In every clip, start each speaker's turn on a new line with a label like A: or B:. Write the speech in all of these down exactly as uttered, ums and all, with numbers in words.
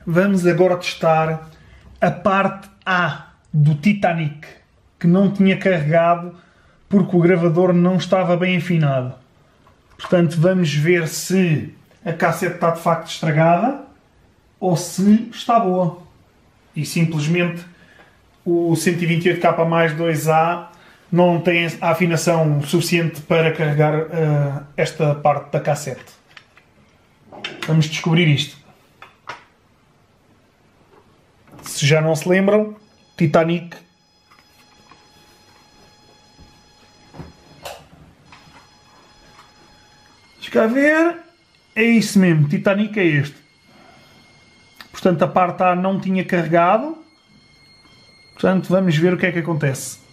A: Vamos agora testar a parte A do Titanic, que não tinha carregado porque o gravador não estava bem afinado. Portanto, vamos ver se a cassete está de facto estragada ou se está boa. E simplesmente o cento e vinte e oito K mais dois A não tem a afinação suficiente para carregar uh, esta parte da cassete. Vamos descobrir isto. Se já não se lembram, Titanic. Deixa cá ver. É isso mesmo, Titanic é este. Portanto, a parte A não tinha carregado. Portanto, vamos ver o que é que acontece.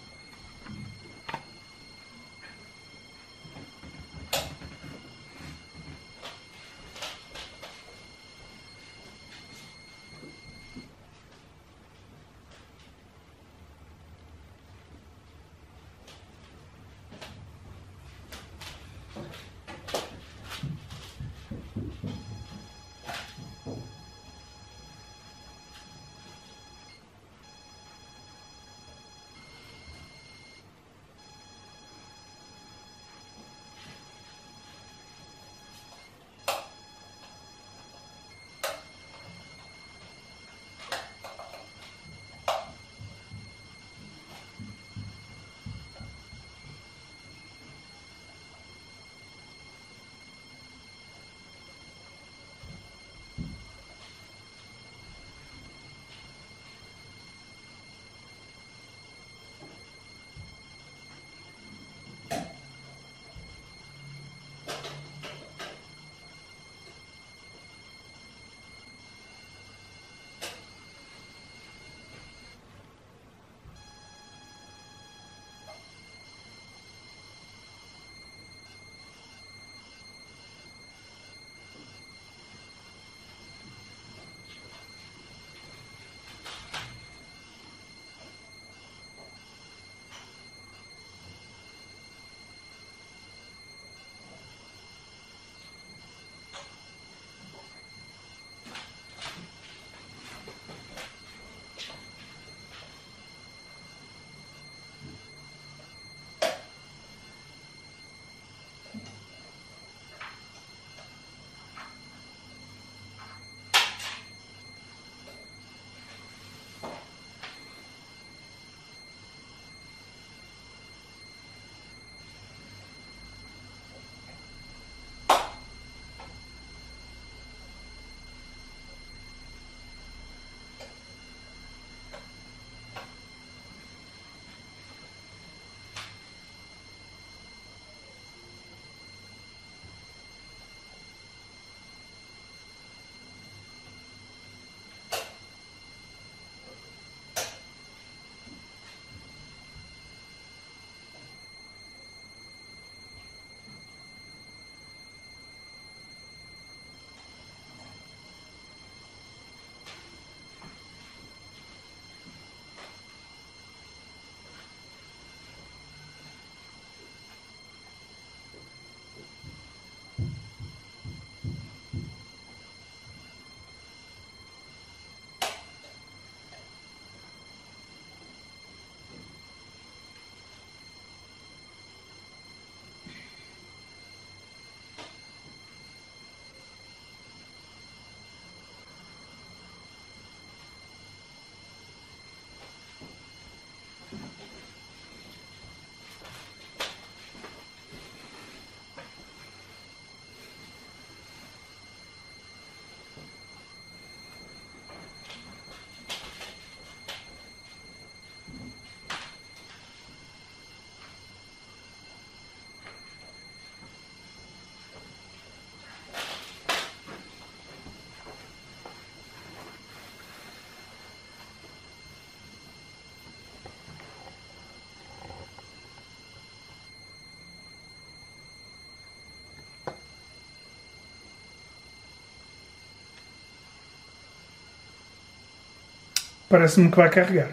A: Parece-me que vai carregar.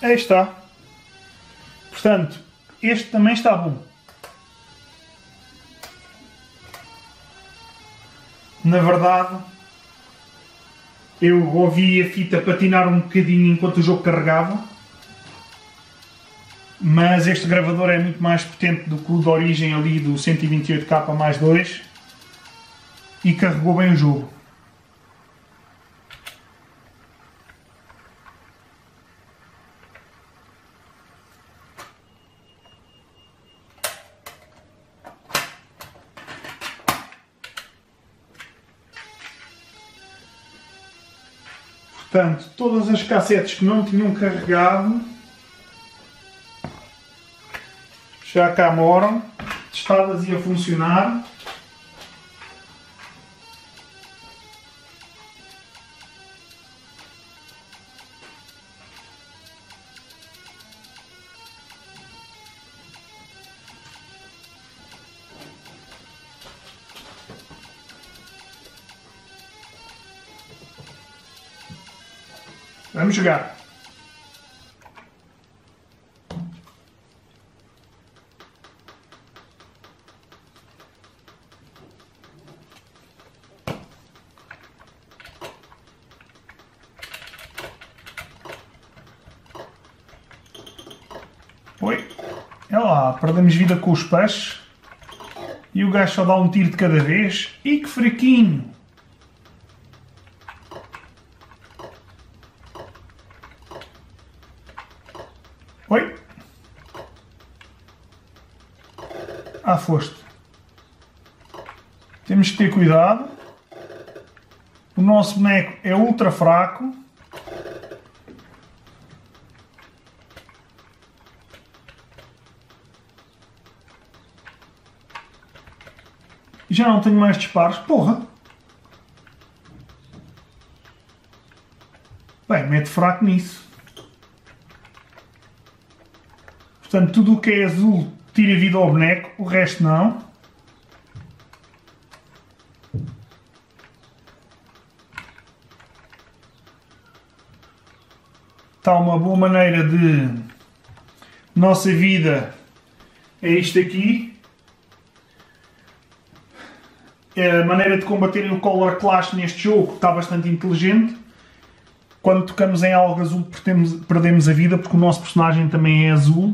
A: Aí está. Portanto, este também está bom. Na verdade, eu ouvi a fita patinar um bocadinho enquanto o jogo carregava, mas este gravador é muito mais potente do que o de origem ali do cento e vinte e oito K mais dois e carregou bem o jogo. Portanto, todas as cassetes que não tinham carregado já cá moram, testadas e a funcionar. Vamos jogar. Oi. É lá, perdemos vida com os peixes. E o gajo só dá um tiro de cada vez. E que fraquinho. Oi? Ah, foste. Temos que ter cuidado. O nosso boneco é ultra fraco. E já não tenho mais disparos. Porra! Bem, mete fraco nisso. Portanto, tudo o que é azul tira vida ao boneco, o resto não. Está uma boa maneira de... Nossa vida é isto aqui. A maneira de combater o Color Clash neste jogo está bastante inteligente. Quando tocamos em algo azul perdemos, perdemos a vida porque o nosso personagem também é azul.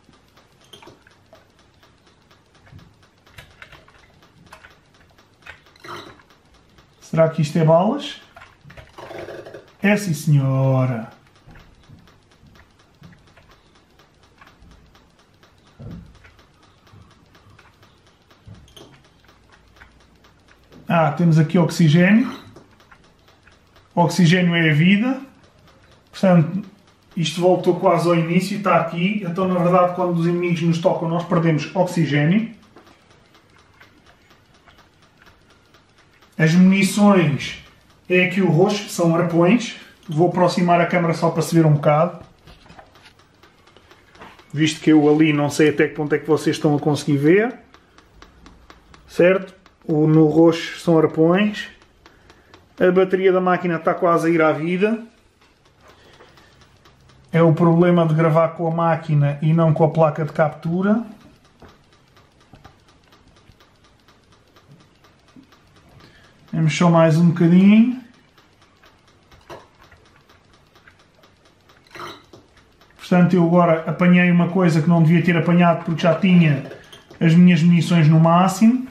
A: Será que isto é balas? É, sim senhora. Ah, temos aqui oxigênio. O oxigênio é a vida. Portanto, isto voltou quase ao início, está aqui. Então, na verdade, quando os inimigos nos tocam, nós perdemos oxigênio. As munições é aqui o roxo, são arpões. Vou aproximar a câmera só para se ver um bocado. Visto que eu ali não sei até que ponto é que vocês estão a conseguir ver. Certo? O, no roxo são arpões. A bateria da máquina está quase a ir à vida. É o problema de gravar com a máquina e não com a placa de captura. Vamos só mais um bocadinho. Portanto, eu agora apanhei uma coisa que não devia ter apanhado porque já tinha as minhas munições no máximo.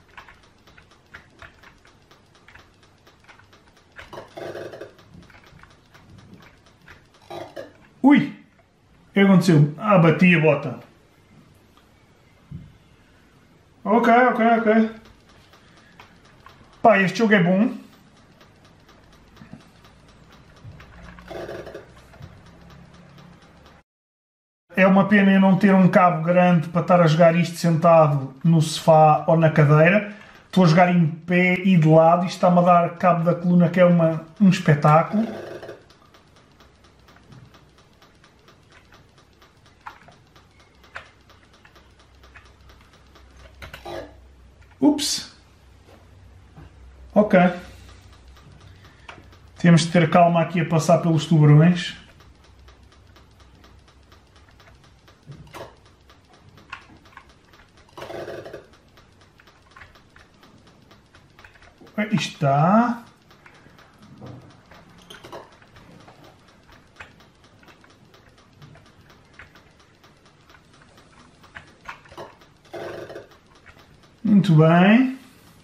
A: Ui! O que aconteceu? Ah, bati a bota. Ok, ok, ok. Pá, este jogo é bom. É uma pena eu não ter um cabo grande para estar a jogar isto sentado no sofá ou na cadeira. Estou a jogar em pé e de lado. Isto está-me a dar cabo da coluna, que é uma, um espetáculo. Ups! Ok. Temos de ter calma aqui a passar pelos tubarões. está. Muito bem.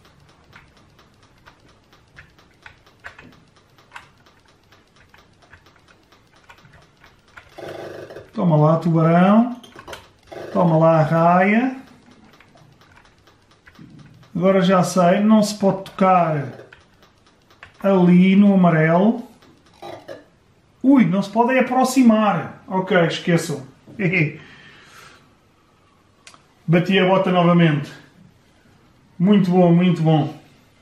A: Toma lá, tubarão. Toma lá a raia. Agora já sei, não se pode tocar ali no amarelo. Ui, não se pode é aproximar. Ok, esqueçam. Bati a bota novamente. Muito bom, muito bom.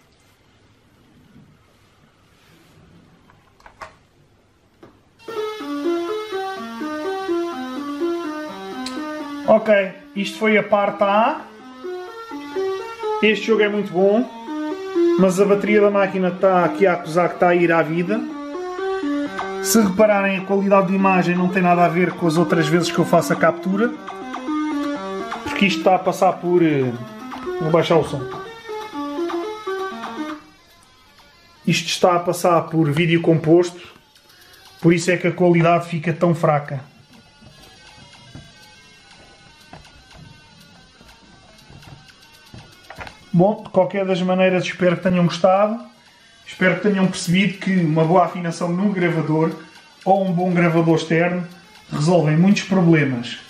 A: Ok, isto foi a parte A. Este jogo é muito bom, mas a bateria da máquina está aqui a acusar que está a ir à vida. Se repararem, a qualidade de imagem não tem nada a ver com as outras vezes que eu faço a captura, porque isto está a passar por... Vou baixar o som. Isto está a passar por vídeo composto, por isso é que a qualidade fica tão fraca. Bom, de qualquer das maneiras, espero que tenham gostado. Espero que tenham percebido que uma boa afinação num gravador ou um bom gravador externo resolvem muitos problemas.